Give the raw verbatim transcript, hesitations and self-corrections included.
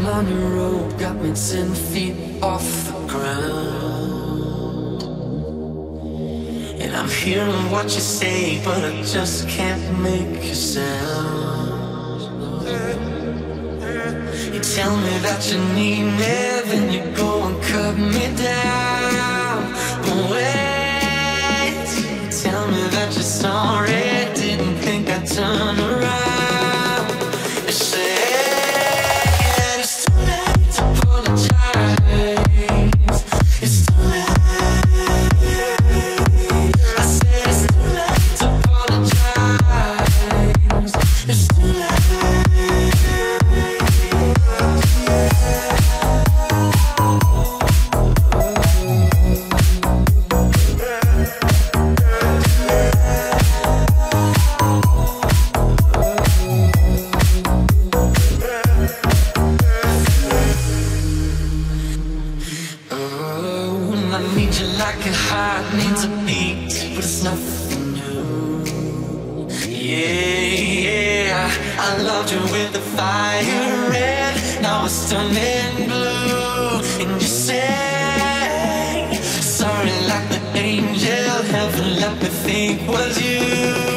on the road got me ten feet off the ground, and I'm hearing what you say, but I just can't make a sound. You tell me that you need me, then you go and cut me down. But wait, you tell me that you're sorry, didn't think I'd turn around. You say it's too late to apologize. It's too late. I said it's too late to apologize. It's too late. I need you like a heart needs a beat, but it's nothing new. Yeah, yeah, I loved you with the fire red, now it's turning blue. And you say sorry like the angel heaven let me think was you.